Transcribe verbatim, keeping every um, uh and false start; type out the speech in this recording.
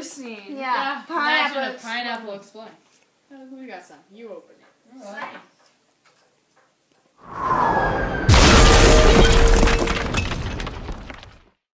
ever seen. Yeah. Yeah. Pineapple Imagine a exploding. pineapple exploding. Oh, we got some. You open it. Right.